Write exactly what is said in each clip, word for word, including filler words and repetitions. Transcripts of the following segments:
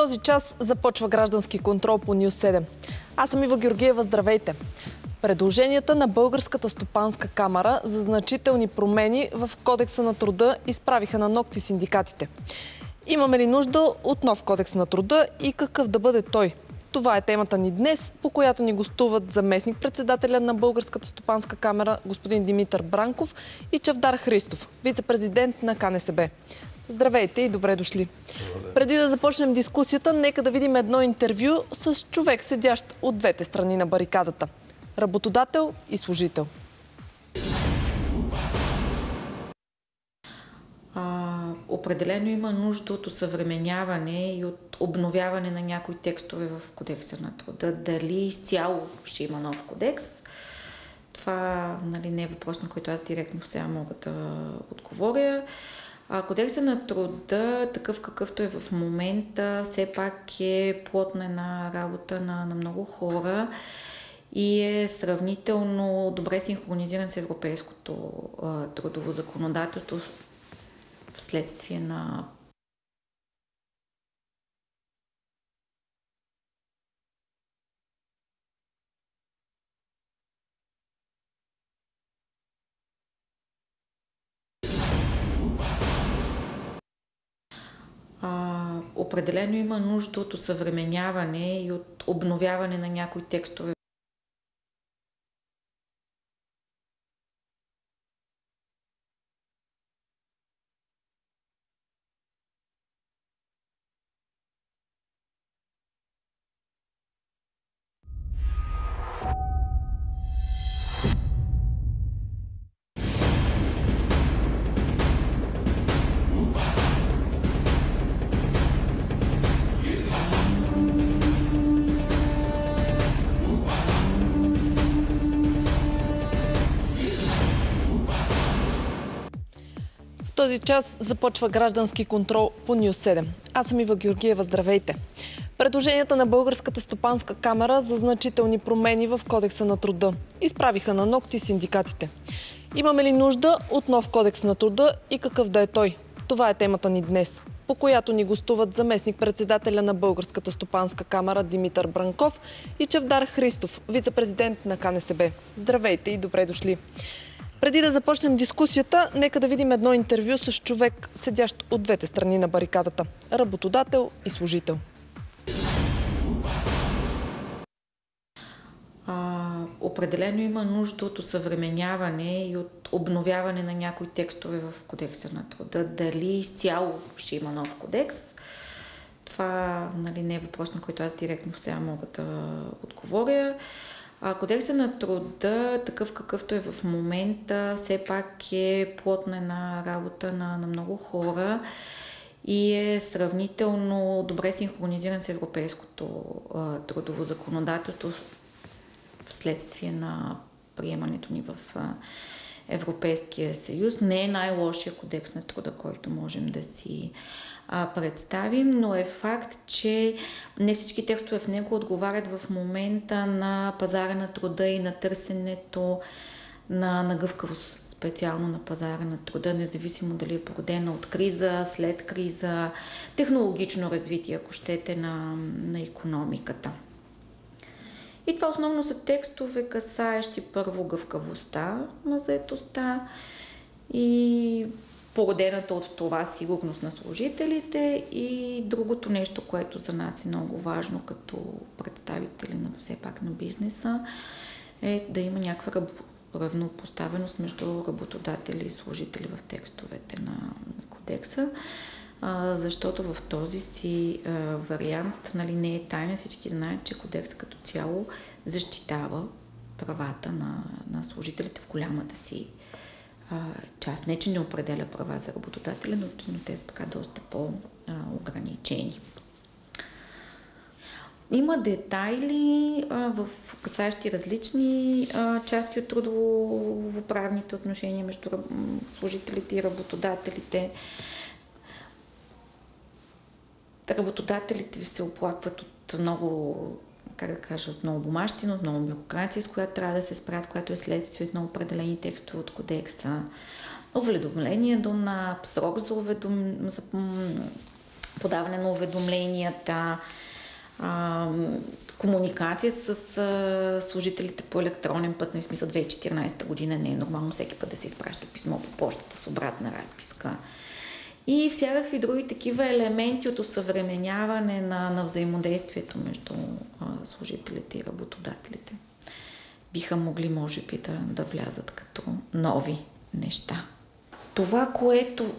този час започва граждански контрол по Нюз седем. Аз съм Ива Георгиева, здравейте! Предложенията на Българската стопанска камара за значителни промени в Кодекса на труда изправиха на нокти синдикатите. Имаме ли нужда от нов Кодекс на труда и какъв да бъде той? Това е темата ни днес, по която ни гостуват заместник-председателя на Българската стопанска камара господин Димитър Бранков и Чавдар Христов, вице-президент на К Н С Б. Здравейте и добре дошли! Добре. Преди да започнем дискусията, нека да видим едно интервю с човек, седящ от двете страни на барикадата. Работодател и служител. А, определено има нужда от осъвременяване и от обновяване на някои текстове в Кодекса на труда. Дали изцяло ще има нов кодекс? Това, нали, не е въпрос, на който аз директно сега мога да отговоря. А, Кодекса на труда, такъв какъвто е в момента, все пак е плод на една работа на, на много хора и е сравнително добре синхронизиран с европейското а, трудово законодателство вследствие на А, определено има нужда от осъвременяване и от обновяване на някои текстове. В този час започва граждански контрол по Нюз седем. Аз съм Ива Георгиева, здравейте! Предложенията на Българската стопанска камара за значителни промени в Кодекса на труда изправиха на нокти синдикатите. Имаме ли нужда от нов Кодекс на труда и какъв да е той? Това е темата ни днес, по която ни гостуват заместник-председателя на Българската стопанска камара Димитър Бранков и Чавдар Христов, вице-президент на К Н С Б. Здравейте и добре дошли! Преди да започнем дискусията, нека да видим едно интервю с човек, седящ от двете страни на барикадата – работодател и служител. А, определено има нужда от осъвременяване и от обновяване на някои текстове в Кодекса на труда. Дали изцяло ще има нов кодекс? Това, нали, не е въпрос, на който аз директно сега мога да отговоря. А, Кодекса на труда, такъв какъвто е в момента, все пак е плод на една работа на, на много хора и е сравнително добре синхронизиран с европейското а, трудово законодателство вследствие на приемането ни в а, Европейския съюз. Не е най-лошия кодекс на труда, който можем да си а, представим, но е факт, че не всички текстове в него отговарят в момента на пазара на труда и на търсенето на, на гъвкавост, специално на пазара на труда, независимо дали е породена от криза, след криза, технологично развитие, ако щете, на, на икономиката. И това основно са текстове, касаещи първо гъвкавостта на заетостта и породената от това сигурност на служителите, и другото нещо, което за нас е много важно като представители на все пак на бизнеса, е да има някаква равнопоставеност между работодатели и служители в текстовете на кодекса, защото в този си вариант, нали, не е тайна, всички знаят, че кодекс като цяло защитава правата на, на служителите в голямата си част. Не, че не определя права за работодателя, но, но те са така доста по-ограничени. Има детайли а, в касаещи различни а, части от трудово-правните отношения между служителите и работодателите. Работодателите се оплакват от много, как да кажа, от много бумащина, от много бюрокрация, с която трябва да се справят, която е следствие на определени текстове от кодекса. Уведомление до НАП, срок за уведом... за подаване на уведомленията, а, комуникация с а, служителите по електронен път, на смисъл две хиляди и четиринадесета година не е нормално всеки път да се изпраща писмо по почтата с обратна разписка. И всякакви други такива елементи от осъвременяване на, на взаимодействието между а, служителите и работодателите биха могли, може би, да, да влязат като нови неща. Това, което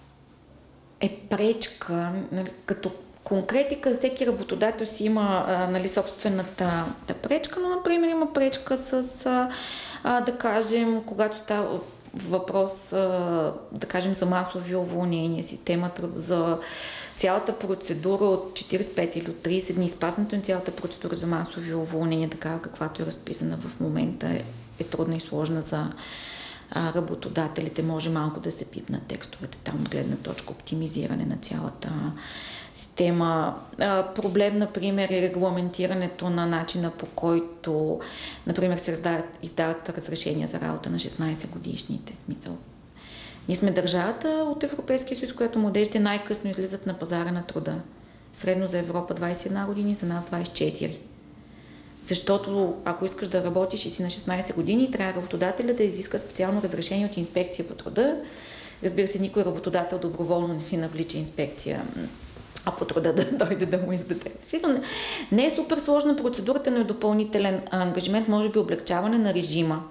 е пречка, нали, като конкретика, всеки работодател си има а, нали, собствената да пречка, но, например, има пречка с, а, да кажем, когато става въпрос, а, да кажем, за масови уволнения, системата за цялата процедура от четиридесет и пет или от тридесет дни, спазването на цялата процедура за масови уволнения, такава каквато е разписана в момента, е, е трудна и сложна за а, работодателите. Може малко да се пипнат текстовете там от гледна точка оптимизиране на цялата система. А, проблем, например, е регламентирането на начина, по който, например, се издават, издават разрешения за работа на шестнадесет годишните. Смисъл. Ние сме държавата от Европейския съюз, която младежите най-късно излизат на пазара на труда. Средно за Европа двадесет и една години, за нас двадесет и четири. Защото ако искаш да работиш и си на шестнадесет години, трябва работодателя да изиска специално разрешение от инспекция по труда. Разбира се, никой работодател доброволно не си навлича инспекция, а по труда да дойде да му издаде. Не е супер сложна процедурата, но е допълнителен ангажимент, може би облегчаване на режима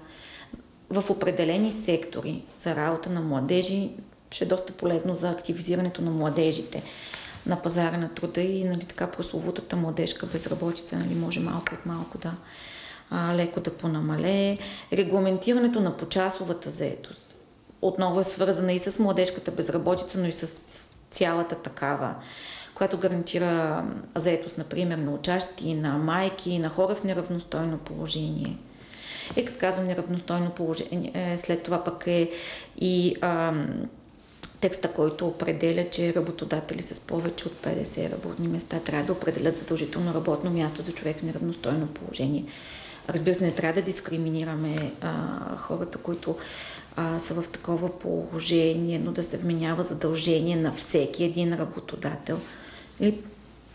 в определени сектори за работа на младежи, ще е доста полезно за активизирането на младежите на пазара на труда и, нали, така прословутата младежка безработица, нали, може малко от малко да а, леко да понамалее. Регламентирането на почасовата заетост отново е свързана и с младежката безработица, но и с цялата такава, която гарантира заетост, например, на учащи, на майки, на хора в неравностойно положение. Е, като казвам неравностойно положение, след това пък е и ам, текста, който определя, че работодатели с повече от петдесет работни места трябва да определят задължително работно място за човек в неравностойно положение. Разбира се, не трябва да дискриминираме а, хората, които а, са в такова положение, но да се вменява задължение на всеки един работодател. Или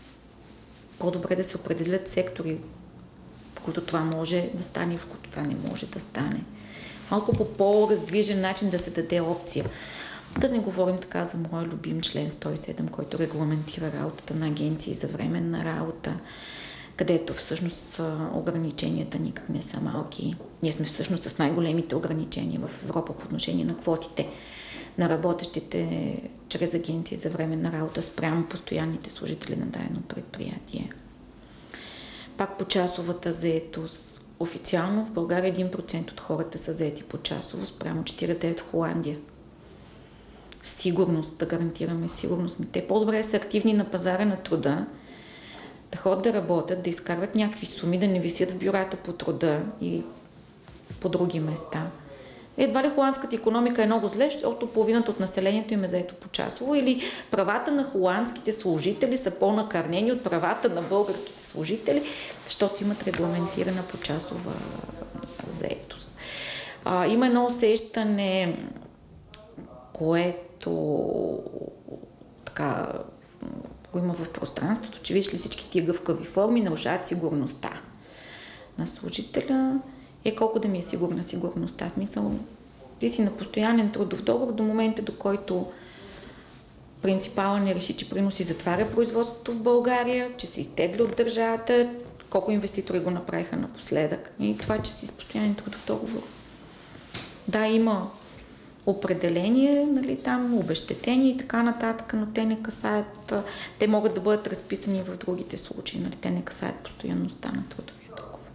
по-добре да се определят сектори, в които това може да стане и в които това не може да стане. Малко по по-раздвижен начин да се даде опция. Да не говорим така за моя любим член сто и седем, който регламентира работата на агенции за временна работа, където всъщност ограниченията никак не са малки. Ние сме всъщност с най-големите ограничения в Европа по отношение на квотите на работещите чрез агенции за временна работа спрямо постоянните служители на дадено предприятие. Пак по часовата заетост. Официално в България един процент от хората са заети по часово, спрямо четиридесет и девет в Холандия. Сигурност, да гарантираме сигурност. Те по-добре са активни на пазара на труда, да ходят да работят, да изкарват някакви суми, да не висят в бюрата по труда и по други места. Едва ли холандската икономика е много зле, защото половината от населението им е заето почасово, или правата на холандските служители са по-накърнени от правата на българските служители, защото имат регламентирана почасова заетост. А, има едно усещане, което така го има в пространството, че виж ли всички тия гъвкави форми нарушават сигурността на служителя. Е, колко да ми е сигурна сигурността? Смисъл, ти си на постоянен трудов договор до момента, до който принципала не реши, че приноси затваря производството в България, че се изтегля от държавата, колко инвеститори го направиха напоследък. И това, че си с постоянен трудов договор. Да, има определение, нали, там, обезщетение и така нататък, но те не касаят, те могат да бъдат разписани в другите случаи, нали, те не касаят постоянността на трудовия договор.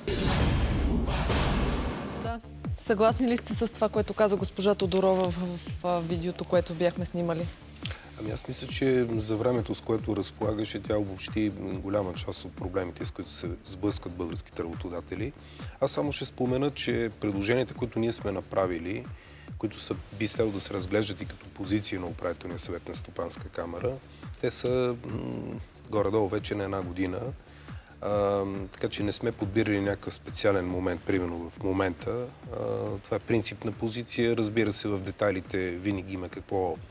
Да. Съгласни ли сте с това, което каза госпожа Тодорова в, в, в видеото, което бяхме снимали? Ами аз мисля, че за времето, с което разполагаше, тя обобщи голяма част от проблемите, с които се сблъскват българските работодатели. Аз само ще спомена, че предложенията, които ние сме направили, които са, би следвало да се разглеждат и като позиции на управителния съвет на Стопанска камара, те са горе-долу вече на една година. А, така че не сме подбирали някакъв специален момент, примерно в момента. А, това е принципна позиция. Разбира се, в детайлите винаги има какво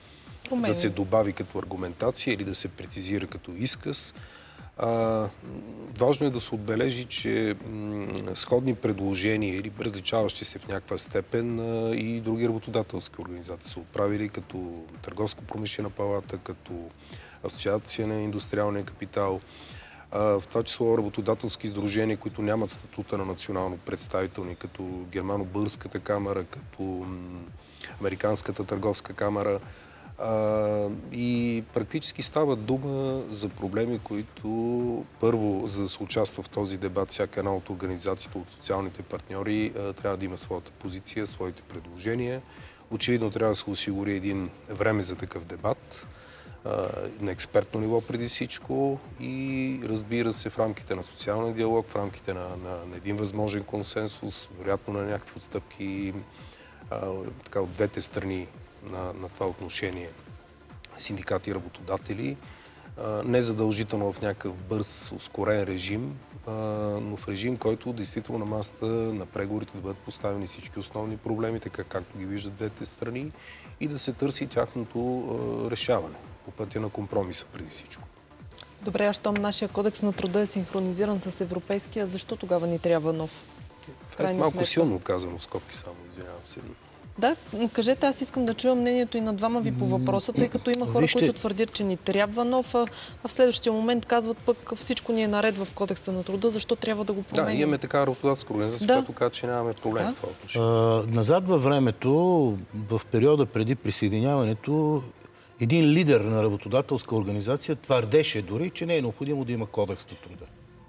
промени. да се добави като аргументация или да се прецизира като изказ. А, важно е да се отбележи, че м, сходни предложения или различаващи се в някаква степен а, и други работодателски организации са отправили, като Търговско-промишлена палата, като Асоциация на индустриалния капитал, а, в това число работодателски сдружения, които нямат статута на национално представителни, като Германо-Българската камара, като м, Американската търговска камара. Uh, и практически става дума за проблеми, които първо, за да се участва в този дебат, всяка една от организациите, от социалните партньори, uh, трябва да има своята позиция, своите предложения. Очевидно трябва да се осигури един време за такъв дебат, uh, на експертно ниво преди всичко и разбира се в рамките на социалния диалог, в рамките на, на, на един възможен консенсус, вероятно на някакви отстъпки uh, така, от двете страни На, на това отношение синдикати и работодатели, а, не задължително в някакъв бърз, ускорен режим, а, но в режим, който действително на масата на преговорите да бъдат поставени всички основни проблеми, така както ги виждат двете страни и да се търси тяхното а, решаване по пътя на компромиса преди всичко. Добре, а щом нашия кодекс на труда е синхронизиран с европейския, защо тогава ни трябва нов? Това е малко силно казано, в скобки само, извинявам се. Да, кажете, аз искам да чуя мнението и на двама ви по въпроса, тъй като има хора, Вижте... които твърдят, че ни трябва нов, а в следващия момент казват пък всичко ни е наред в кодекса на труда, защо трябва да го променим? Да, имаме така работодателска организация, да. която казва, че нямаме проблем да. в това отношение. А, назад във времето, в периода преди присъединяването, един лидер на работодателска организация твърдеше дори, че не е необходимо да има кодекс на труда.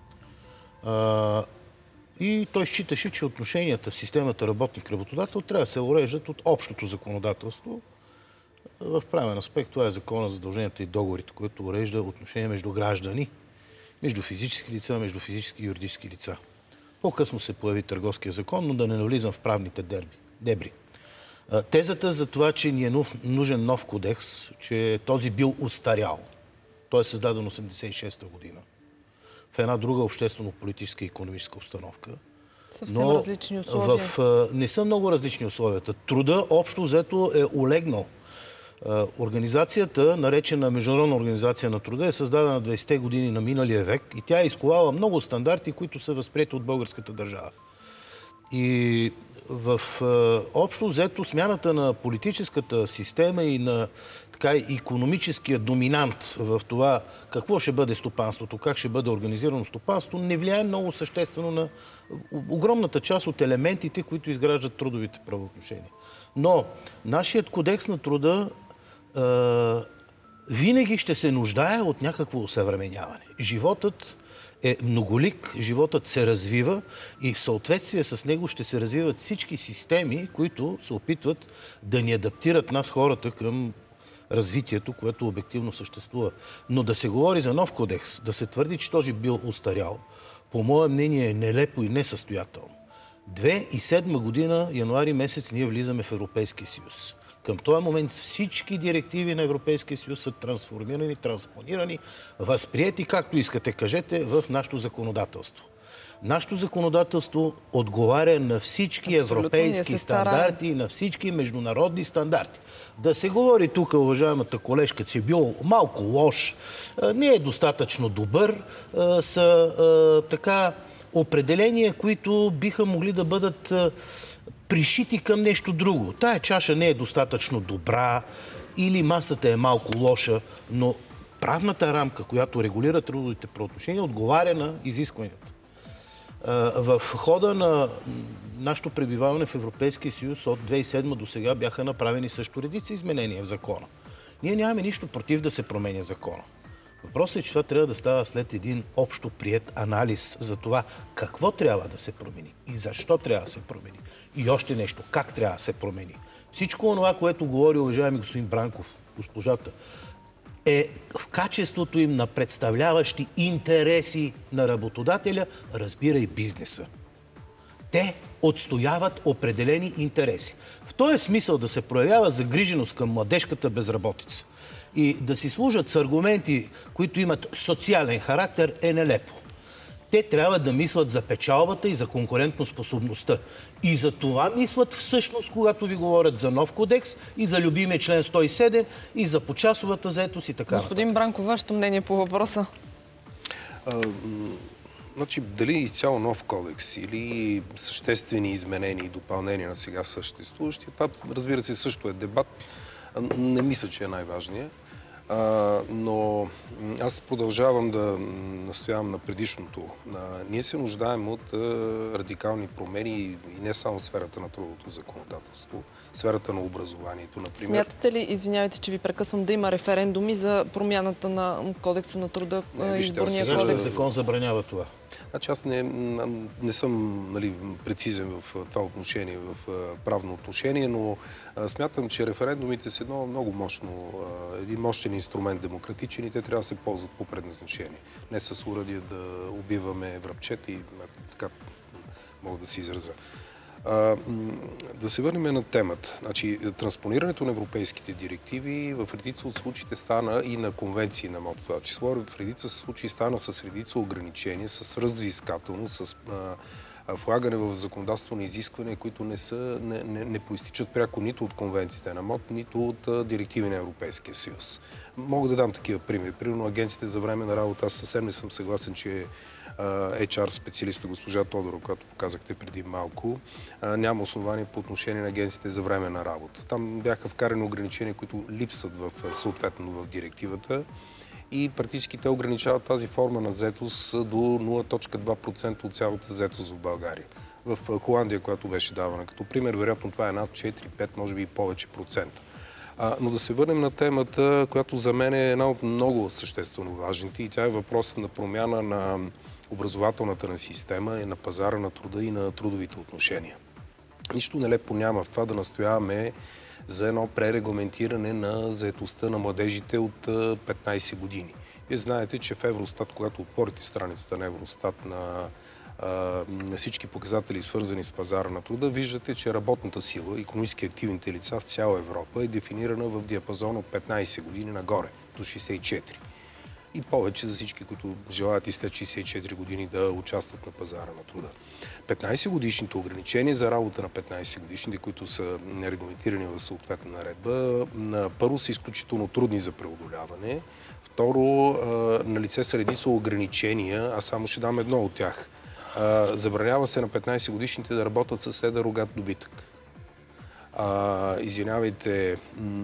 А, И той считаше, че отношенията в системата работник-работодател трябва да се уреждат от общото законодателство. В правен аспект това е закона за задълженията и договорите, който урежда отношения между граждани, между физически лица, между физически и юридически лица. По-късно се появи търговския закон, но да не навлизам в правните дерби, дебри. Тезата за това, че ни е нужен нов кодекс, че този бил устарял. Той е създаден осемдесет и шеста година. В една друга обществено-политическа и икономическа обстановка. Съвсем но различни условия. В, не са много различни условията. Труда общо взето е олегнал. Организацията, наречена Международна организация на труда, е създадена двайсетте години на миналия век и тя е изковала много стандарти, които са възприети от българската държава. И в общо взето смяната на политическата система и на така икономическия доминант в това какво ще бъде стопанството, как ще бъде организирано стопанство, не влияе много съществено на огромната част от елементите, които изграждат трудовите правоотношения. Но нашият кодекс на труда е, винаги ще се нуждае от някакво усъвременяване. Животът е многолик, животът се развива и в съответствие с него ще се развиват всички системи, които се опитват да ни адаптират нас хората към развитието, което обективно съществува. Но да се говори за нов кодекс, да се твърди, че този бил устарял, по мое мнение е нелепо и несъстоятелно. две хиляди и седма година, януари месец, ние влизаме в Европейския съюз. Към този момент всички директиви на Европейския съюз са трансформирани, транспонирани, възприети, както искате кажете, в нашето законодателство. Нашето законодателство отговаря на всички абсолютно европейски стандарти и на всички международни стандарти. Да се говори тук, уважаемата колежка, че е бил малко лош, не е достатъчно добър, са така определения, които биха могли да бъдат пришити към нещо друго. Тая чаша не е достатъчно добра или масата е малко лоша, но правната рамка, която регулира трудовите правоотношения, отговаря на изискванията. В хода на нашето пребиваване в Европейския съюз от две хиляди и седма до сега бяха направени също редици изменения в закона. Ние нямаме нищо против да се променя закона. Въпросът е, че това трябва да става след един общо приет анализ за това какво трябва да се промени и защо трябва да се промени. И още нещо, как трябва да се промени. Всичко това, което говори уважаеми господин Бранков, госпожата, е в качеството им на представляващи интереси на работодателя, разбира и бизнеса. Те отстояват определени интереси. В този смисъл да се проявява загриженост към младежката безработица и да си служат с аргументи, които имат социален характер, е нелепо. Те трябва да мислят за печалбата и за конкурентоспособността. И за това мислят всъщност, когато ви говорят за нов кодекс и за любимия член сто и седем и за почасовата заетост и така. Господин Бранков, вашето мнение по въпроса? А, значи, дали изцяло нов кодекс или съществени изменения и допълнения на сега съществуващия, това, разбира се, също е дебат. Не мисля, че е най-важният. А, но аз продължавам да настоявам на предишното. А, ние се нуждаем от а, радикални промени и не само в сферата на трудовото законодателство, в сферата на образованието, например. Смятате ли, извинявайте, че ви прекъсвам, да има референдуми за промяната на кодекса на труда, не, изборния вижте, кодекс? Закон забранява това. Значи аз не, не съм, нали, прецизен в това отношение, в правно отношение, но а, смятам, че референдумите са едно много мощно, а, един мощен инструмент демократичен и те трябва да се ползват по предназначение. Не с уръдие да убиваме врабчета и така мога да се изразя. А, да се върнем на темата. Значи, транспонирането на европейските директиви в редица от случаите стана и на конвенции на МОД. В това число в редица случаи стана с редица ограничения, с развискателност, с а, влагане в законодателство на изисквания, които не, са, не, не, не проистичат пряко нито от конвенциите на МОД, нито от а, директиви на Европейския съюз. Мога да дам такива примери. Примерно агенциите за време на работа. Аз съвсем не съм съгласен, че Ейч Ар специалиста госпожа Тодорова, която показахте преди малко, няма основание по отношение на агенциите за време на работа. Там бяха вкарани ограничения, които липсват в, съответно в директивата и практически те ограничават тази форма на заетост до нула цяло две процента от цялата заетост в България. В Холандия, която беше давана като пример, вероятно това е над четири-пет, може би и повече процента. А, но да се върнем на темата, която за мен е една от много съществено важните и тя е въпросът на промяна на образователната на система, и на пазара на труда и на трудовите отношения. Нищо нелепо няма в това да настояваме за едно пререгламентиране на заетостта на младежите от петнайсет години. Вие знаете, че в Евростат, когато отворите страницата на Евростат на, на всички показатели, свързани с пазара на труда, виждате, че работната сила, икономически активните лица в цяла Европа е дефинирана в диапазон от петнайсет години нагоре, до шейсет и четири. И повече за всички, които желаят и след шейсет и четири години да участват на пазара на труда. петнайсет годишните ограничения за работа на петнайсет годишните, които са регламентирани в съответна наредба, на първо са изключително трудни за преодоляване. Второ, на лице са редица ограничения, аз само ще дам едно от тях. Забранява се на петнайсет годишните да работят с едър рогат добитък. Извинявайте,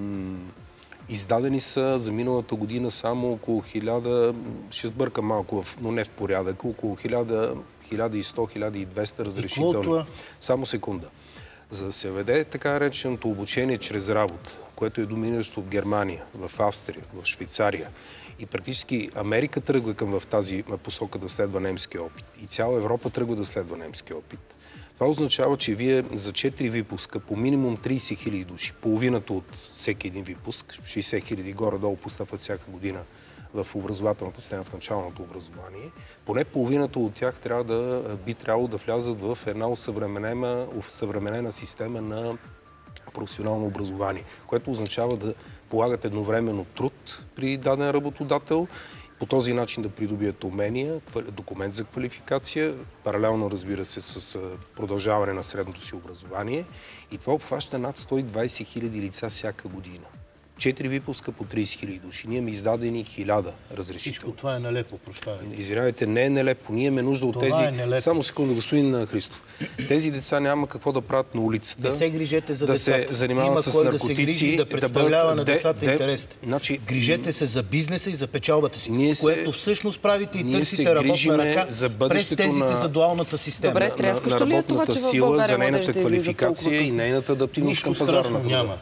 издадени са за миналата година само около хиляда, ще сбъркам малко, но не в порядък, около хиляда, хиляда и сто до хиляда и двеста разрешителни. Само секунда. За да се веде така нареченото обучение чрез работа, което е доминиращо в Германия, в Австрия, в Швейцария, и практически Америка тръгва към в тази посока да следва немския опит. И цяла Европа тръгва да следва немския опит. Това означава, че вие за четири випуска по минимум трийсет хиляди души, половината от всеки един випуск, шейсет хиляди горе-долу постъпват всяка година в образователната система, в началното образование, поне половината от тях трябва да, би трябвало да влязат в една усъвременена, усъвременена система на професионално образование, което означава да полагат едновременно труд при даден работодател, по този начин да придобият умения, документ за квалификация, паралелно, разбира се, с продължаване на средното си образование. И това обхваща над сто и двайсет хиляди лица всяка година. Четири випуска по трийсет хиляди души. Ние имаме издадени хиляда разрешителни. Всичко това е нелепо, прощавайте. Извинявайте, не е нелепо. Ние имаме нужда от това тези... Е Само секунда, господин Христов. Тези деца няма какво да правят на улицата. Не се грижете за да децата. се занимават Има с кой наркотици. Да се грижи, да представлява да бъдат, на децата де, интересите. Значи, Грижете се за бизнеса и за печалбата си, ние се, което всъщност правите и търсите работна ръка за през тезите на, за дуалната система. Добре, стряскащо ли е това, че в България за нейната квалификация и нейната адаптивност към пазара на труда?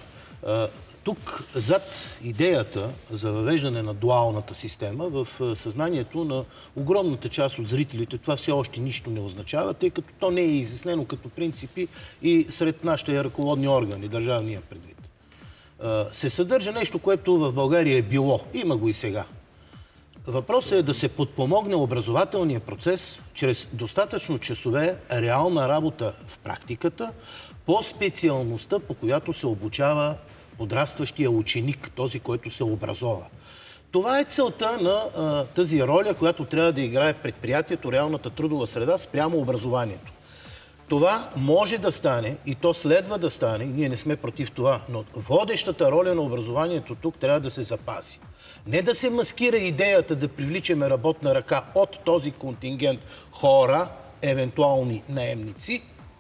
Тук зад идеята за въвеждане на дуалната система в съзнанието на огромната част от зрителите, това все още нищо не означава, тъй като то не е изяснено като принципи и сред нашите ръководни органи, държавния предвид. Се съдържа нещо, което в България е било. Има го и сега. Въпросът е да се подпомогне образователния процес чрез достатъчно часове реална работа в практиката по специалността, по която се обучава подрастващия ученик, този, който се образова. Това е целта на а, тази роля, която трябва да играе предприятието, реалната трудова среда спрямо образованието. Това може да стане и то следва да стане, и ние не сме против това, но водещата роля на образованието тук трябва да се запази. Не да се маскира идеята да привличаме работна ръка от този контингент хора, евентуални наемници,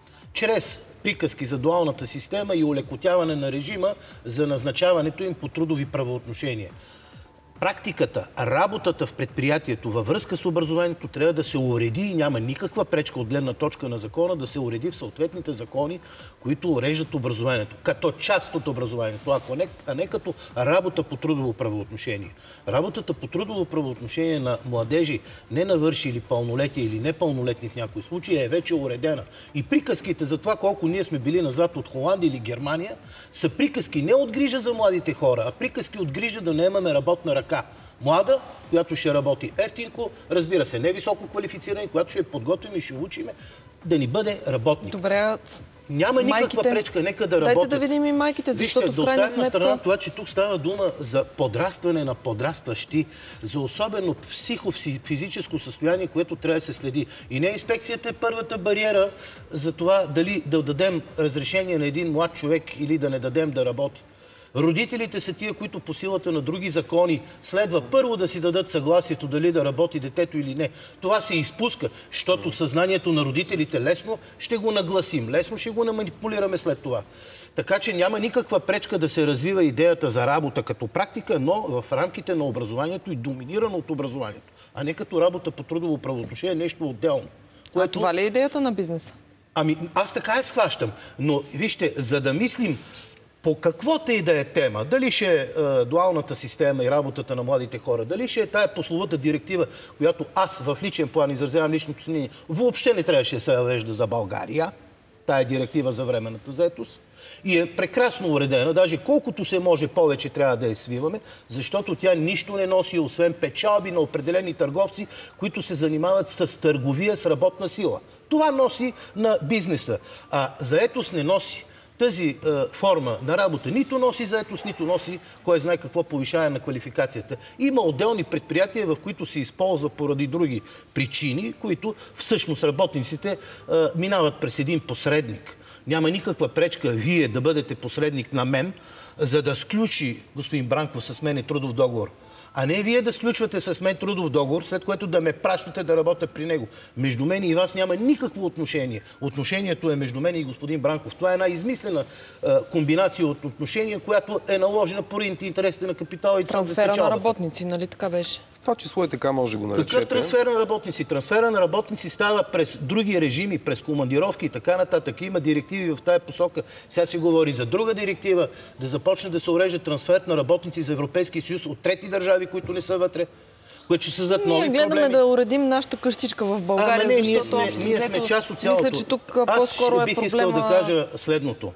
чрез приказки за дуалната система и улекотяване на режима за назначаването им по трудови правоотношения. Практиката, работата в предприятието във връзка с образованието трябва да се уреди и няма никаква пречка от гледна точка на закона да се уреди в съответните закони, които уреждат образованието. Като част от образованието, ако не, а не като работа по трудово правоотношение. Работата по трудово правоотношение на младежи, не навършили пълнолетие или непълнолетни в някои случаи, е вече уредена. И приказките за това колко ние сме били назад от Холандия или Германия са приказки не от грижа за младите хора, а приказки от грижа да наемаме работна ръка. Млада, която ще работи ефтинко, разбира се, не високо квалифицирани, която ще подготвим и ще учиме да ни бъде работник. Добре, няма никаква майките... пречка, нека да Дайте работят. да видим и майките, защото Вижте, в крайна да оставим на страна сметка... това, че тук става дума за подрастване на подрастващи, за особено психофизическо състояние, което трябва да се следи. И не инспекцията е първата бариера за това дали да дадем разрешение на един млад човек или да не дадем да работи. Родителите са тия, които по силата на други закони следва първо да си дадат съгласието дали да работи детето или не. Това се изпуска, защото съзнанието на родителите лесно ще го нагласим, лесно ще го наманипулираме след това. Така че няма никаква пречка да се развива идеята за работа като практика, но в рамките на образованието и доминирано от образованието, а не като работа по трудово правоотношение, нещо отделно. Което... А това ли е идеята на бизнеса? Ами аз така я схващам, но вижте, за да мислим по каквото и да е тема, дали ще е е дуалната система и работата на младите хора, дали ще е тая пословата директива, която аз в личен план изразявам личното си мнение, въобще не трябваше да се въвежда за България, тая директива за временната заетост, и е прекрасно уредена, даже колкото се може повече трябва да я свиваме, защото тя нищо не носи, освен печалби на определени търговци, които се занимават с търговия с работна сила. Това носи на бизнеса, а заетост не носи. Тази е, форма на работа нито носи заетост, нито носи кой знае какво повишаване на квалификацията. Има отделни предприятия, в които се използва поради други причини, които всъщност работниците е, минават през един посредник. Няма никаква пречка вие да бъдете посредник на мен, за да сключи господин Бранков с мен трудов договор. А не вие да сключвате с мен трудов договор, след което да ме пращате да работя при него. Между мен и вас няма никакво отношение. Отношението е между мен и господин Бранков. Това е една измислена е, комбинация от отношения, която е наложена поради интересите на капитала и трансфера на работници, нали така беше? Това число е така, може да го наречете. Какъв трансфер на работници? Трансфера на работници става през други режими, през командировки и така нататък. Има директиви в тая посока. Сега се говори за друга директива, да започне да се урежда трансфер на работници за Европейския съюз от трети държави, които не са вътре, които ще създадат нови проблеми. Ние гледаме да уредим нашата къщичка в България, а, не, защото ние сме, ние сме част от цялото. Мисля, че тук по-скоро е бих проблема... искал да кажа следното.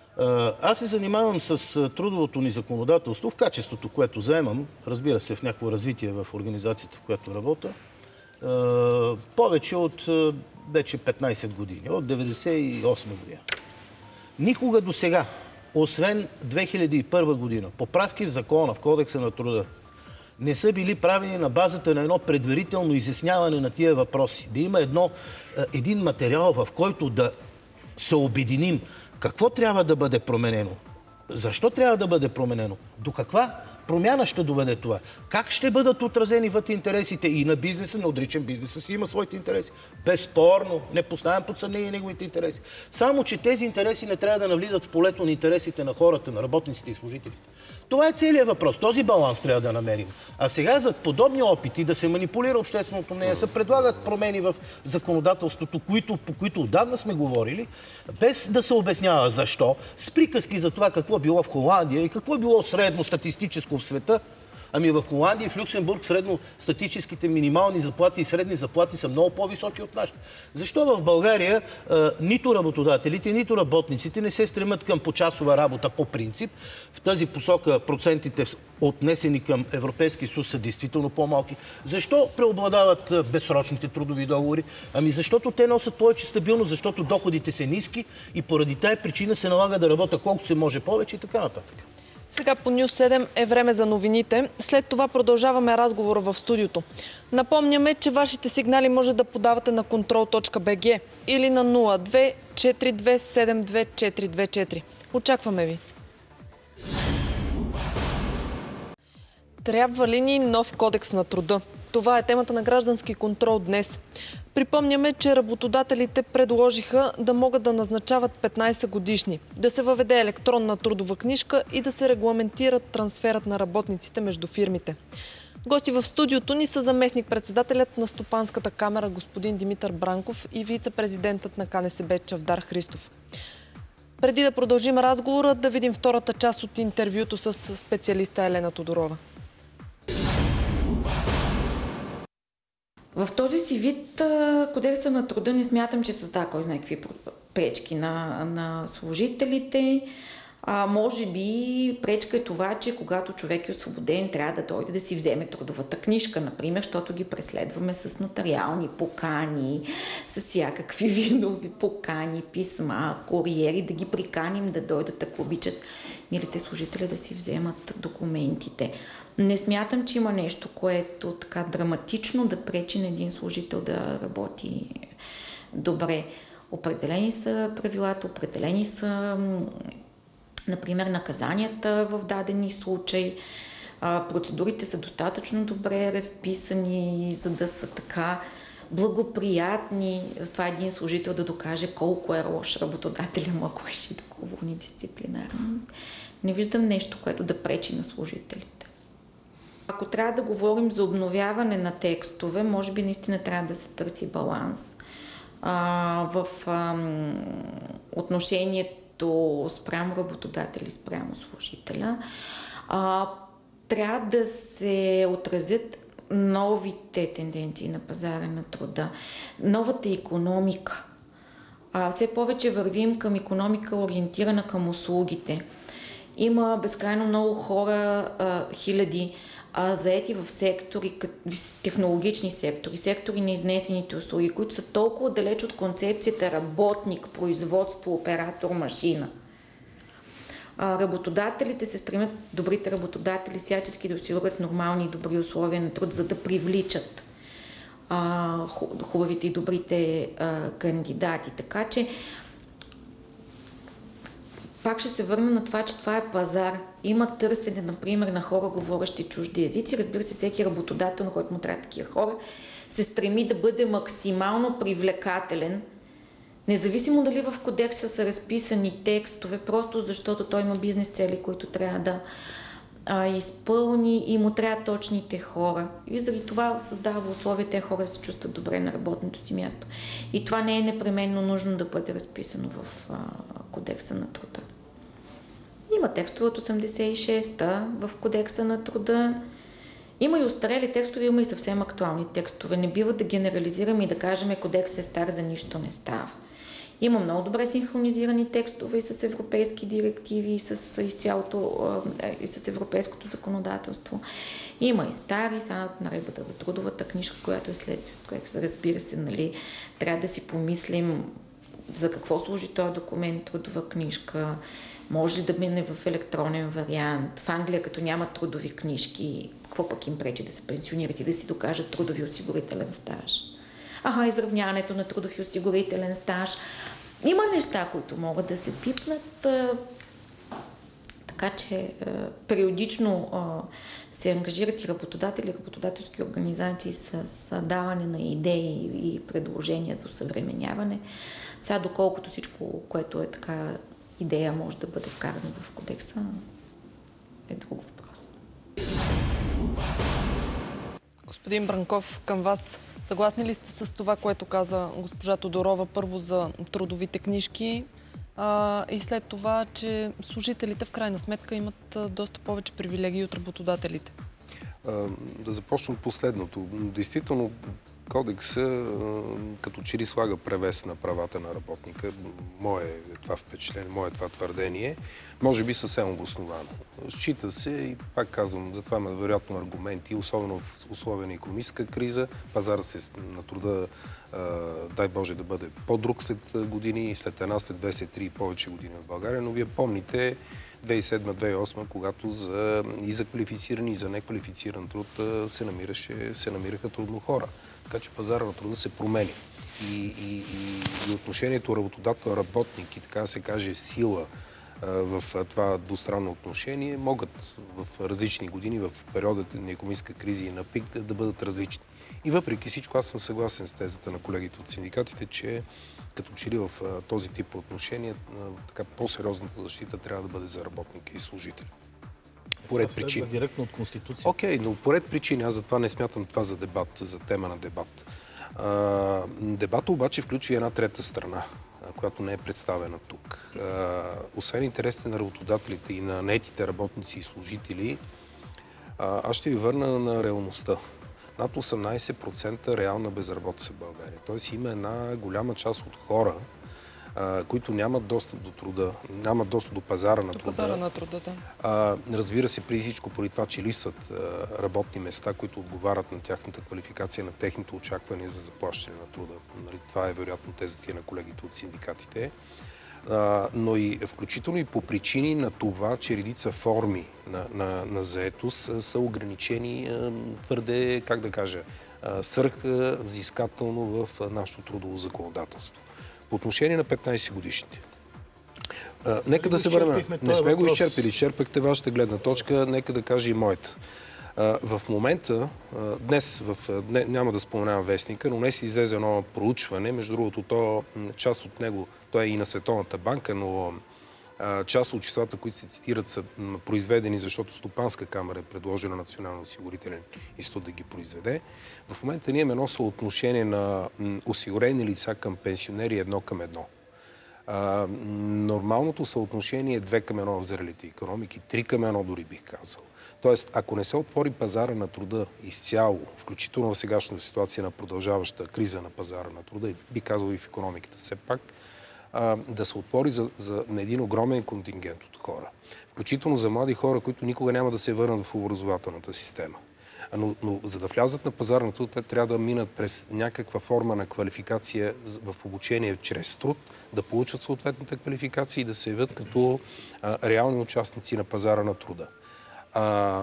Аз се занимавам с трудовото ни законодателство в качеството, което заемам, разбира се, в някакво развитие в организацията, в която работя, повече от вече петнайсет години, от деветдесет и осма година. Никога до сега, освен две хиляди и първа година, поправки в закона, в Кодекса на труда, не са били правени на базата на едно предварително изясняване на тия въпроси. Да има едно, един материал, в който да се обединим какво трябва да бъде променено, защо трябва да бъде променено, до каква промяна ще доведе това, как ще бъдат отразени вътре интересите и на бизнеса, не отричам, бизнеса си има своите интереси. Безспорно, не поставям под съмнение неговите интереси. Само, че тези интереси не трябва да навлизат в полето на интересите на хората, на работниците и служителите. Това е целият въпрос. Този баланс трябва да намерим. А сега за подобни опити да се манипулира общественото мнение се предлагат промени в законодателството, които, по които отдавна сме говорили, без да се обяснява защо, с приказки за това какво било в Холандия и какво било средно статистическо в света. Ами в Холандия и в Люксембург средно статическите минимални заплати и средни заплати са много по-високи от нашите. Защо в България а, нито работодателите, нито работниците не се стремят към почасова работа по принцип? В тази посока процентите отнесени към Европейския съюз са действително по-малки. Защо преобладават безсрочните трудови договори? Ами защото те носят повече стабилност, защото доходите са ниски и поради тая причина се налага да работя колкото се може повече и така нататък. Сега по Нюс седем е време за новините. След това продължаваме разговора в студиото. Напомняме, че вашите сигнали може да подавате на контрол точка би джи или на нула две четири две седем две четири две четири. Очакваме ви! Трябва ли ни нов кодекс на труда? Това е темата на граждански контрол днес. Припомняме, че работодателите предложиха да могат да назначават петнайсет годишни, да се въведе електронна трудова книжка и да се регламентират трансферът на работниците между фирмите. Гости в студиото ни са заместник-председателят на Стопанската камара господин Димитър Бранков и вице-президентът на ка ен ес бе Чавдар Христов. Преди да продължим разговора, да видим втората част от интервюто с специалиста Елена Тодорова. В този си вид Кодекса на труда не смятам, че създава кой знае какви пречки на, на служителите. А, може би пречка е това, че когато човек е освободен, трябва да дойде да си вземе трудовата книжка, например, защото ги преследваме с нотариални покани, с всякакви видови покани, писма, куриери, да ги приканим да дойдат, ако обичат милите служители да си вземат документите. Не смятам, че има нещо, което така драматично да пречи на един служител да работи добре. Определени са правилата, определени са, например, наказанията в дадени случаи. Процедурите са достатъчно добре разписани, за да са така благоприятни. Затова един служител да докаже колко е лош работодателя му, ако реши да го уволни дисциплинарно. Не виждам нещо, което да пречи на служителите. Ако трябва да говорим за обновяване на текстове, може би наистина трябва да се търси баланс а, в а, отношението спрямо работодатели, спрямо служителя. А, трябва да се отразят новите тенденции на пазара на труда, новата икономика. А, все повече вървим към икономика, ориентирана към услугите. Има безкрайно много хора, а, хиляди, а, заети в сектори, технологични сектори, сектори на изнесените услуги, които са толкова далеч от концепцията работник, производство, оператор, машина. А, работодателите се стремят, добрите работодатели, всячески да осигурят нормални и добри условия на труд, за да привличат а, хубавите и добрите а, кандидати. Така че пак ще се върна на това, че това е пазар. Има търсене, например, на хора, говорещи чужди езици. Разбира се, всеки работодател, на който му трябва такива хора, се стреми да бъде максимално привлекателен, независимо дали в кодекса са разписани текстове, просто защото той има бизнес цели, които трябва да а, изпълни и му трябва точните хора. И заради това създава условия тези хора да се чувстват добре на работното си място. И това не е непременно нужно да бъде разписано в а, кодекса на труда. Има текстове от осемдесет и шеста в кодекса на труда. Има и остарели текстове, има и съвсем актуални текстове. Не бива да генерализираме и да кажем, кодекс е стар, за нищо не става. Има много добре синхронизирани текстове и с европейски директиви, и с, изцялото, и с европейското законодателство. Има и стари, сега наредбата за трудовата книжка, която е следствие, която, разбира се, нали, трябва да си помислим за какво служи този документ, трудова книжка, може ли да мине в електронен вариант. В Англия, като няма трудови книжки, какво пък им пречи да се пенсионират и да си докажат трудови осигурителен стаж? Аха, изравняването на трудов и осигурителен стаж. Има неща, които могат да се пипнат, а, така че а, периодично а, се ангажират и работодатели, работодателски организации с, с даване на идеи и предложения за усъвременяване. Сега, доколкото всичко, което е така идея, може да бъде вкарано в кодекса, е друг въпрос. Господин Бранков, към вас. Съгласни ли сте с това, което каза госпожа Тодорова, първо за трудовите книжки а, и след това, че служителите в крайна сметка имат а, доста повече привилегии от работодателите? А, да започнем последното. Действително, кодекса като че ли слага превес на правата на работника. Мое е това впечатление, мое е това твърдение. Може би съвсем обосновано. Счита се, и пак казвам, затова има вероятно аргументи, особено в условия на икономическа криза, пазара се на труда, дай Боже да бъде по-друг след години, след една, след две, след три и повече години в България, но вие помните две хиляди и седма - две хиляди и осма, когато за, и за квалифициран, и за неквалифициран труд се, намираше, се намираха трудно хора. Така че пазара на труда се промени. И, и, и, и отношението работодател-работник и така се каже сила в това двустранно отношение могат в различни години, в периодата на икономическа криза и на пик да, да бъдат различни. И въпреки всичко, аз съм съгласен с тезата на колегите от синдикатите, че като че ли в този тип отношения така по-сериозната защита трябва да бъде за работника и служителя. Поред причини. Директно от Конституцията. Окей, okay, но поред причини, аз затова не смятам това за дебат, за тема на дебат. А, дебата обаче включва една трета страна, която не е представена тук. А, освен интересите на работодателите и на наетите работници и служители, а, аз ще ви върна на реалността. Над осемнайсет процента реална безработица в България. Тоест има една голяма част от хора, а, които нямат достъп до труда, нямат достъп до пазара на до труда. Пазара на труда, да. А, разбира се, преди всичко поради това, че липсват а, работни места, които отговарят на тяхната квалификация, на техните очаквания за заплащане на труда. Нали, това е вероятно тезата на колегите от синдикатите. А, но и включително и по причини на това, че редица форми на, на, на заетост са ограничени а, твърде, как да кажа, свръх взискателно в нашето трудово законодателство. По отношение на петнайсет годишните. А, нека да се върна. Не сме го изчерпили. Изчерпахте вашата гледна точка. Нека да кажа и моята. А, в момента, а, днес, в, не, няма да споменавам вестника, но днес излезе едно проучване. Между другото, то, част от него, то е и на Световната банка, но а, част от числата, които се цитират, са произведени, защото Стопанска камера е предложена на Национално осигурителен институт да ги произведе. В момента ние имаме едно съотношение на осигурени лица към пенсионери едно към едно. А, нормалното съотношение е две към едно в зрелите икономики, три към едно дори бих казал. Тоест, ако не се отвори пазара на труда изцяло, включително в сегашната ситуация на продължаваща криза на пазара на труда, и би казал и в икономиката все пак, а, да се отвори за, за един огромен контингент от хора. Включително за млади хора, които никога няма да се върнат в образователната система. Но, но за да влязат на пазар на труда, те трябва да минат през някаква форма на квалификация в обучение чрез труд, да получат съответната квалификация и да се явят като а, реални участници на пазара на труда. А,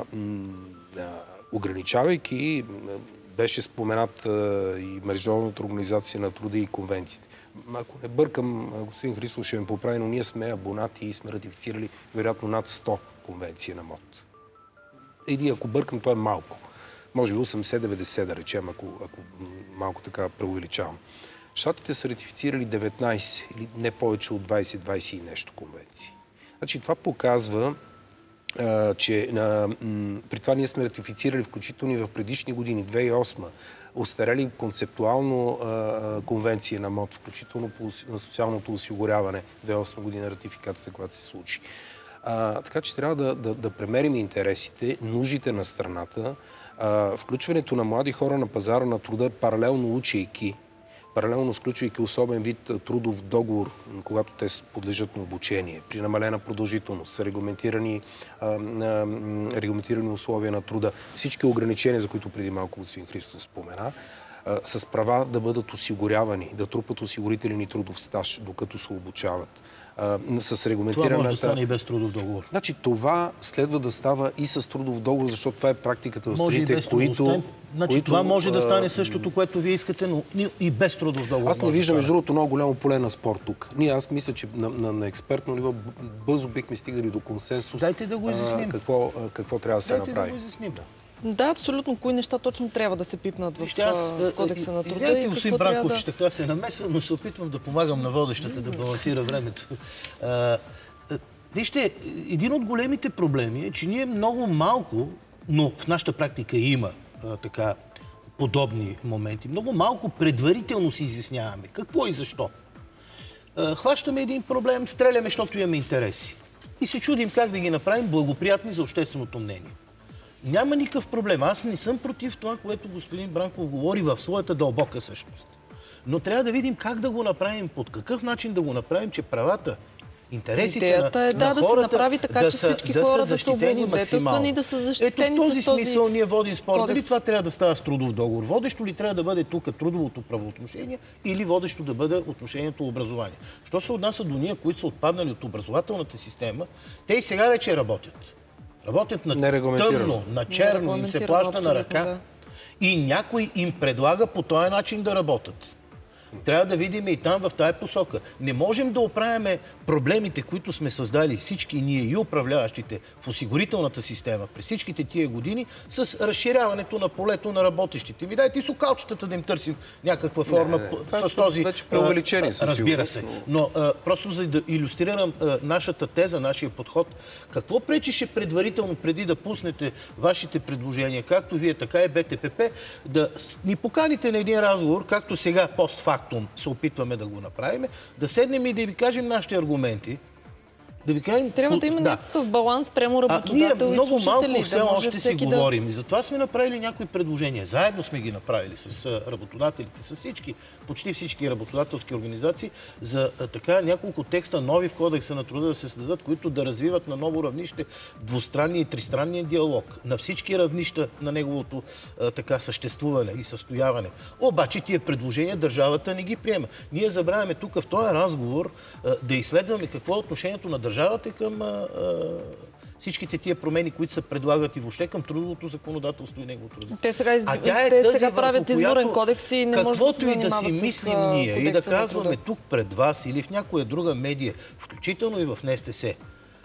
а, ограничавайки, беше споменат а, и Международната организация на труда и конвенциите. Ако не бъркам, господин Христов ще ме поправи, но ние сме абонати и сме ратифицирали вероятно над сто конвенции на МОД. Или ако бъркам, то е малко. Може би осемдесет деветдесет, да речем, ако, ако малко така преувеличавам. Щатите са ратифицирали деветнайсет или не повече от двайсет двайсет и нещо конвенции. Значи това показва, а, че а, м, при това ние сме ратифицирали включително и в предишни години, две хиляди и осма, остарели концептуално а, конвенция на МОД, включително по на социалното осигуряване, две хиляди и осма година ратификацията, която се случи. А, така че трябва да, да, да премерим интересите, нуждите на страната, а, включването на млади хора на пазара на труда, паралелно учейки, паралелно сключвайки особен вид трудов договор, когато те подлежат на обучение, при намалена продължителност, са регламентирани, а, а, регламентирани условия на труда, всички ограничения, за които преди малко господин Христов спомена, а, с права да бъдат осигурявани, да трупат осигурителен трудов стаж, докато се обучават. Uh, с регламентирана... Това може да стане и без трудов договор. Значи това следва да става и с трудов договор, защото това е практиката в страните, страните, които... Значи които, това може да стане а... същото, което вие искате, но и без трудов договор. Аз не виждам, между другото, много голямо поле на спор тук. Ние, аз мисля, че на, на, на експертно ниво бързо бихме стигали до консенсус. Дайте да го изясним. А, какво, а, какво трябва да се Дайте направи. Да го изясним. Да, абсолютно. Кои неща точно трябва да се пипнат в Вижте, аз, кодекса на труда? Извинете, господин Бранков, да... че така се намесвам, но се опитвам да помагам на водещата да балансира времето. А, вижте, един от големите проблеми е, че ние много малко, но в нашата практика има а, така подобни моменти, много малко предварително си изясняваме какво и защо. А, хващаме един проблем, стреляме, защото имаме интереси. И се чудим как да ги направим благоприятни за общественото мнение. Няма никакъв проблем. Аз не съм против това, което господин Бранков говори в своята дълбока същност. Но трябва да видим как да го направим, под какъв начин да го направим, че правата Интересите Идеята на, е, да, на да се хората направи така, да че са, всички да хора са да са облагодетелствани и да са защитени. Ето в този с този смисъл ние водим спор. кодекс. Дали това трябва да става с трудов договор? Водещо ли трябва да бъде тук трудовото правоотношение или водещо да бъде отношението образование? Що се отнася до ние, които са отпаднали от образователната система, те и сега вече работят. Работят на тъмно, на черно, им се плаща на ръка. Да. И някой им предлага по този начин да работят. Трябва да видим и там в тая посока. Не можем да оправяме проблемите, които сме създали всички ние и управляващите в осигурителната система през всичките тия години с разширяването на полето на работещите. Ми дайте сокалчетата да им търсим някаква форма не, не. с този... Вече преувеличение, със разбира сигурност, се. Но а, просто за да илюстрирам а, нашата теза, нашия подход, какво пречеше предварително, преди да пуснете вашите предложения, както вие, така и Б Т П П, да ни поканите на един разговор, както сега постфактум се опитваме да го направим, да седнем и да ви кажем нашите аргументи. Да ви кажем... Трябва да има да. някакъв баланс прямо А, работодател ние и много служители. малко все да може още си всеки да... говорим. И затова сме направили някои предложения. Заедно сме ги направили с а, работодателите, с всички, почти всички работодателски организации, за а, така няколко текста нови в Кодекса на труда да се създадат, които да развиват на ново равнище двустранния и тристранния диалог. На всички равнища на неговото а, така съществуване и състояване. Обаче тия предложения държавата не ги приема. Ние забравяме тук в този разговор а, да изследваме какво е отношението на държавата към а, а, всичките тия промени, които се предлагат и въобще към трудовото законодателство и неговото развитие. Те сега, изби... А тя е Те тази, сега правят върху изборен която, кодекс и не може да се каквото и да си занимават мислим с, ние и да кодекса на казваме труда. тук пред вас или в някоя друга медия, включително и в Н С Т С,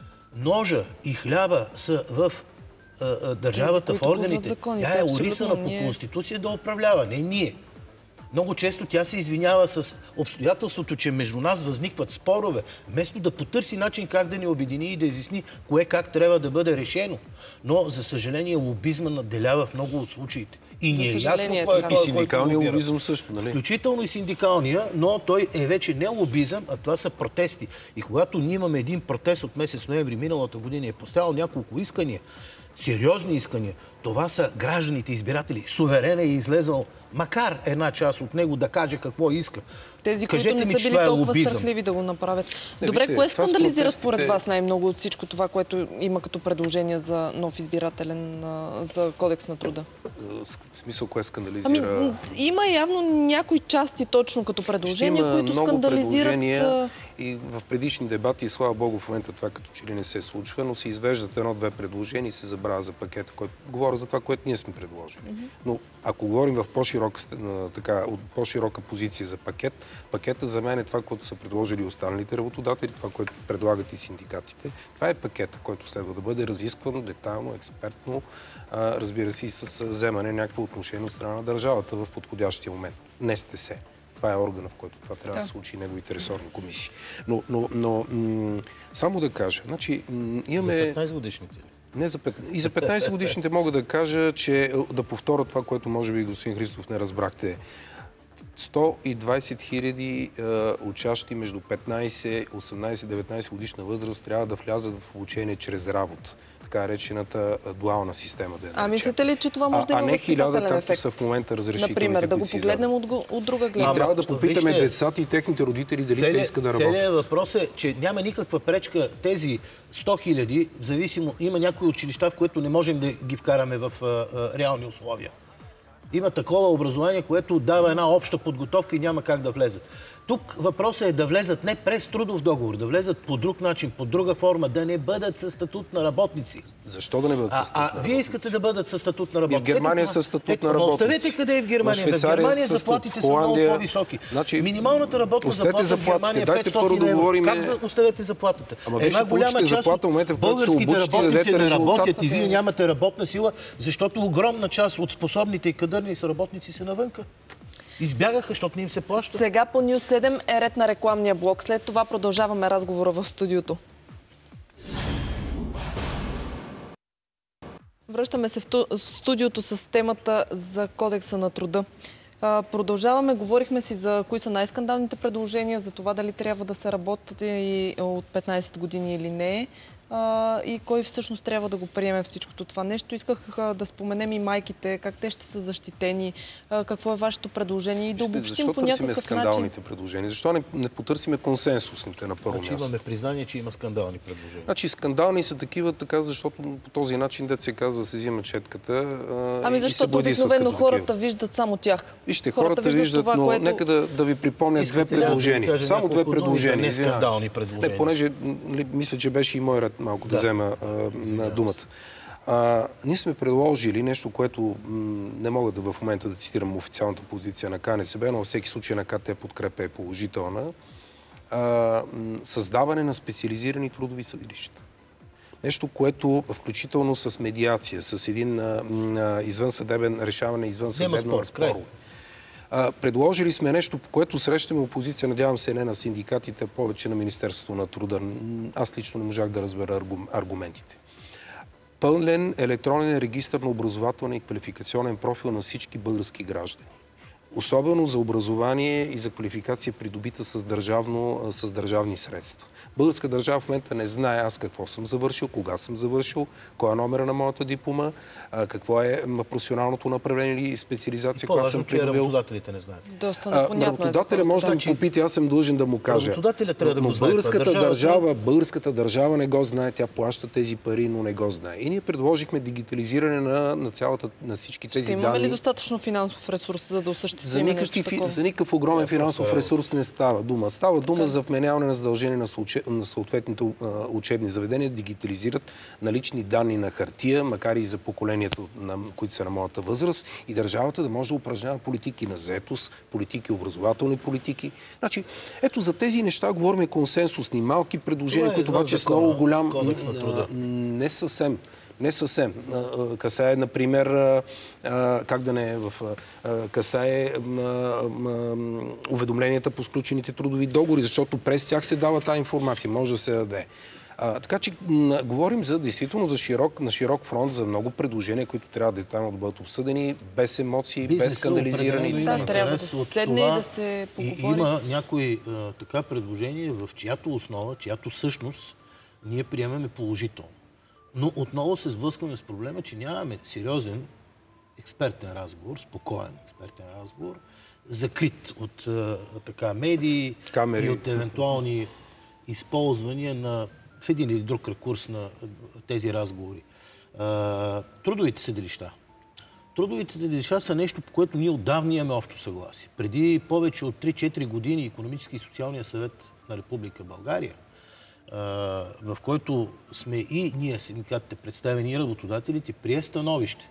ножа и хляба са в а, а, държавата, Тези, в органите. законите, Тя е абсолютно, орисана по ние- Конституция да управлява, не ние. Много често тя се извинява с обстоятелството, че между нас възникват спорове, вместо да потърси начин как да ни обедини и да изясни кое как трябва да бъде решено. Но, за съжаление, лобизма надделява в много от случаите. И ни е ясно съжаление, кой е така. И той, синдикалния който лобира. лобизъм също, нали? Включително и синдикалния, но той е вече не лобизъм, а това са протести. И когато ние имаме един протест от месец ноември миналата година и е поставил няколко искания, сериозни искания, това са гражданите, избиратели. Суверен е излезъл, макар една част от него да каже какво иска. Тези, Кажете които не ми, са че били това е толкова лобизъм. страхливи да го направят. Не, Добре, вижте, кое това с скандализира протестите- според вас най-много от всичко това, което има като предложение за нов избирателен, а, за кодекс на труда? В смисъл, кое скандализира... Ами, м, има явно някои части точно като Ще предложения, има които много скандализират... предложения а, и в предишни дебати, слава Богу, в момента това като че ли не се случва, но се извеждат едно-две предложения и се забравя за пакета, който говоря за това, което ние сме предложили. Но ако говорим в по-широка, така, от по-широка позиция за пакет, пакета за мен е това, което са предложили останалите работодатели, това, което предлагат и синдикатите. Това е пакета, който следва да бъде разискван детайлно, експертно, а, разбира се, и с вземане някакво отношение от страна на държавата в подходящия момент. Н С Т С. Това е органа, в който това трябва да, Да. се случи, неговите ресорни комисии. Но, но, но м- само да кажа, значи м- За имаме... петнайсет годишните. Не за пет... И за петнайсет годишните мога да кажа, че да повторя това, което може би господин Христов не разбрахте. сто и двайсет хиляди е, учащи между петнайсет, осемнайсет, деветнайсет годишна възраст трябва да влязат в обучение чрез работа. Така речената дуална система. Да я А наречем. мислите ли, че това може да а, има а не хиляда, възпитателен както ефект? са в момента разрешителните, Например, да го които се погледнем издават. от, от друга И гледна. трябва да Ама, попитаме вижте, децата и техните родители дали те Целият- искат да работят. Целият въпрос е, че няма никаква пречка тези сто хиляди, зависимо, има някои училища, в които не можем да ги вкараме в а, а, реални условия. Има такова образование, което дава една обща подготовка и няма как да влезат. Тук въпросът е да влезат не през трудов договор, да влезат по друг начин, по друга форма, да не бъдат със статут на работници. Защо да не бъдат А, със статут на а работници? вие искате да бъдат със статут на И работници. в Германия Ето са това. статут Ето, на но работници. оставете къде е в Германия. В В Швейцария Германия са заплатите статут. са много Холандия- по-високи. Значи, Минималната работна оставете заплата в заплатите. Германия е Дайте петстотин първо да евро. говорим- Как за оставете заплатата? Ама вие Една ще голяма получите част заплата в от момента, в който се българските обучите и работници дадете не работят резултат. и вие нямате работна сила, защото огромна част от способните и кадърни са работници са навънка. Избягаха, защото не им се плаща. Сега по Нюс седем е ред на рекламния блок. След това продължаваме разговора в студиото. Връщаме се в, ту... в студиото с темата за Кодекса на труда. А, продължаваме, говорихме си за кои са най-скандалните предложения, за това дали трябва да се работи и от петнайсет години или не. а, и кой всъщност трябва да го приеме всичкото това нещо. Исках а, да споменем и майките, как те ще са защитени, а, какво е вашето предложение и да обобщим по някакъв начин. Защо търсиме скандалните предложения? Защо не, не потърсиме консенсусните на първо значи място? Имаме признание, че има скандални предложения. Значи скандални са такива, така, защото по този начин, дет се казва, се взима четката а, ами и се защото бладисват обикновено като хората такива. виждат само тях. Вижте, хората, хората виждат, това, но което... нека да, да ви припомня две предложения. Да само две предложения. Не скандални предложения. Не, понеже мисля, че беше и мой ред малко да, да взема а, на думата. А, ние сме предложили нещо, което м, не мога да в момента да цитирам официалната позиция на КНСБ, но във всеки случай на КТ подкрепа е положителна. А, м, създаване на специализирани трудови съдилища. Нещо, което включително с медиация, с един а, а, извънсъдебен решаване, извънсъдебно спорове. Предложили сме нещо, по което срещаме опозиция, надявам се не на синдикатите, повече на Министерството на труда. Аз лично не можах да разбера аргументите. Пълнен електронен регистър на образователен и квалификационен профил на всички български граждани. Особено за образование и за квалификация, придобита с, държавно, с държавни средства. Българска държава в момента не знае аз какво съм завършил, кога съм завършил, кой е номера на моята диплома, какво е професионалното направление или специализация, която съм придобил. Работодателите не знаят. Доста непонятно е. Работодателя може да му попита, аз съм длъжен да му кажа. Работодателя трябва да но го знае. Българската държава, българската държава не го знае, тя плаща тези пари, но не го знае. И ние предложихме дигитализиране на, на, цялата, на всички тези Ще данни. имаме ли достатъчно финансов ресурс, за да осъществим за никакъв, за никакъв огромен финансов ресурс не става дума. Става дума за вменяване на задължение на, на съответните учебни заведения, дигитализират налични данни на хартия, макар и за поколението, на, които са на моята възраст, и държавата да може да упражнява политики на заетост, политики, образователни политики. Значи, ето за тези неща говорим консенсусни, малки предложения, които обаче с много голям... Кодекс на труда. Не съвсем. Не съвсем. Касае, например, как да не е в... Касае уведомленията по сключените трудови договори, защото през тях се дава тази информация, може да се даде. А, така че м, говорим за действително за широк, на широк фронт, за много предложения, които трябва детайлно да бъдат обсъдени, без емоции, Бизнесът без скандализирани. Да, трябва да се седне и да се поговори. И има някои а, така предложения, в чиято основа, чиято същност ние приемаме положително. Но отново се сблъскваме с проблема, че нямаме сериозен експертен разговор, спокоен експертен разговор, закрит от а, така медии камери и от евентуални използвания на в един или друг ракурс на тези разговори. А, трудовите съдилища. Трудовите съдилища са нещо, по което ние отдавна имаме общо съгласие. Преди повече от три-четири години Икономически и социалния съвет на Република България, а, в който сме и ние, синдикатите, представени и работодателите, прие становище.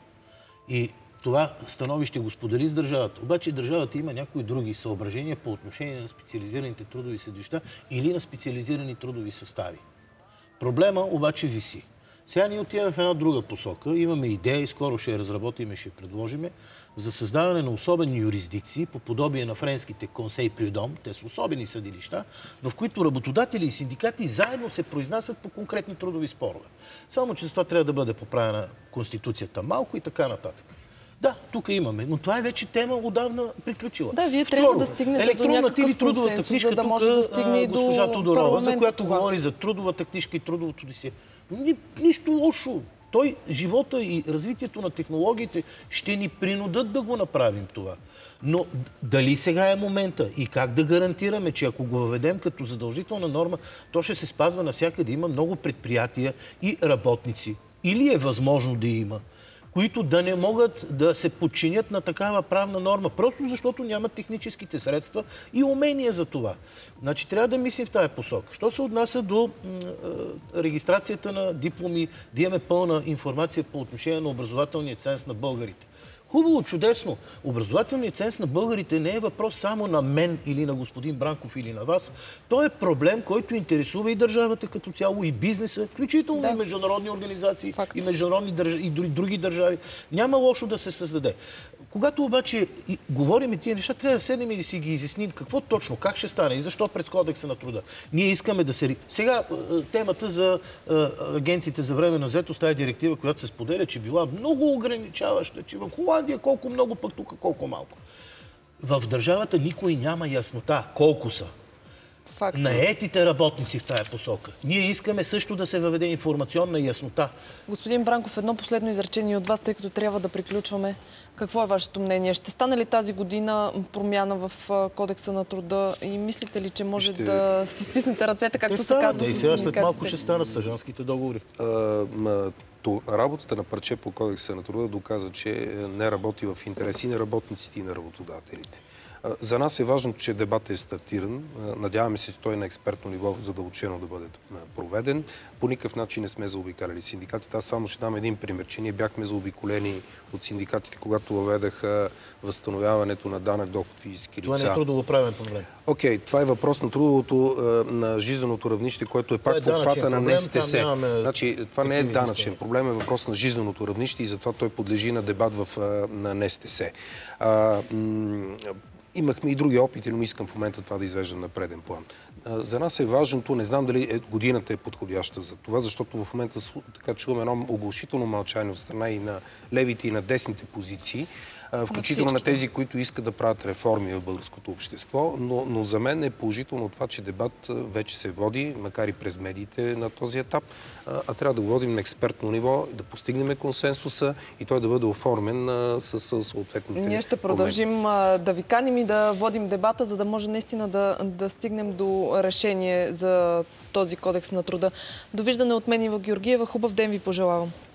И това становище го сподели с държавата. Обаче държавата има някои други съображения по отношение на специализираните трудови съдилища или на специализирани трудови състави. Проблема обаче виси. Сега ние отиваме в една друга посока. Имаме идеи, скоро ще я разработим и ще я предложиме, за създаване на особени юрисдикции, по подобие на френските консей прюдом, те са особени съдилища, в които работодатели и синдикати заедно се произнасят по конкретни трудови спорове. Само че за това трябва да бъде поправена Конституцията малко и така нататък. Да, тук имаме, но това е вече тема отдавна приключила. Да, вие трябва да стигнете до някакъв консенсус, за да може да стигне и до госпожа Тодорова, за която говори за трудовата книжка и трудовото досие. Ни, нищо лошо. Той, живота и развитието на технологиите ще ни принудат да го направим това. Но дали сега е момента и как да гарантираме, че ако го въведем като задължителна норма, то ще се спазва навсякъде. Има много предприятия и работници. Или е възможно да има, които да не могат да се подчинят на такава правна норма, просто защото нямат техническите средства и умения за това. Значи трябва да мислим в тая посока. Що се отнася до регистрацията на дипломи, да имаме пълна информация по отношение на образователния ценз на българите. Хубаво, чудесно. Образователният ценз на българите не е въпрос само на мен или на господин Бранков или на вас. То е проблем, който интересува и държавата като цяло, и бизнеса, включително да. и международни организации, Факт. и международни държави, и други държави. Няма лошо да се създаде. Когато обаче и говорим и тия неща, трябва да седнем и да си ги изясним какво точно, как ще стане и защо през Кодекса на труда. Ние искаме да се... Сега темата за агенциите за временна заетост, тази директива, която се споделя, че била много ограничаваща, че в Холандия колко много, пък тук колко малко. В държавата никой няма яснота колко са. Факт. наетите работници в тая посока. Ние искаме също да се въведе информационна яснота. Господин Бранков, едно последно изречение от вас, тъй като трябва да приключваме. Какво е вашето мнение? Ще стане ли тази година промяна в Кодекса на труда и мислите ли, че може Ще... да си стиснете ръцете, както Те се казва стават, и с сега след малко синдикатите? ще станат стажанските договори. А, ма, то, работата на парче по Кодекса на труда доказа, че не работи в интерес и на работниците, и на работодателите. А, за нас е важно, че дебатът е стартиран. А, надяваме се, че той на експертно ниво задълбочено да бъде проведен. По никакъв начин не сме заобикаляли синдикатите. Аз само ще дам един пример, че ние бяхме заобиколени от синдикатите, когато въведаха възстановяването на данък доход физически лица. Това не е трудовоправен проблем. Окей, okay, това е въпрос на трудовото, на жизненото равнище, което е пак е в обхвата на проблем, НСТС. нямаме Значи, това не е такива данъчен изисквания. проблем, е въпрос на жизненото равнище и затова той подлежи на дебат в, на НСТС. А, м- Имахме и други опити, но не искам в момента това да извеждам на преден план. А, за нас е важното, не знам дали е, годината е подходяща за това, защото в момента така чуваме едно оглушително мълчание от страна и на левите и на десните позиции, включително на тези, които искат да правят реформи в българското общество, но, но за мен е положително това, че дебат вече се води, макар и през медиите на този етап, а, а трябва да го водим на експертно ниво, да постигнем консенсуса и той да бъде оформен а, с, с съответните Ние ще продължим а, да ви каним и да водим дебата, за да може наистина да, да стигнем до решение за този кодекс на труда. Довиждане от мен, Ива Георгиева. Хубав ден ви пожелавам.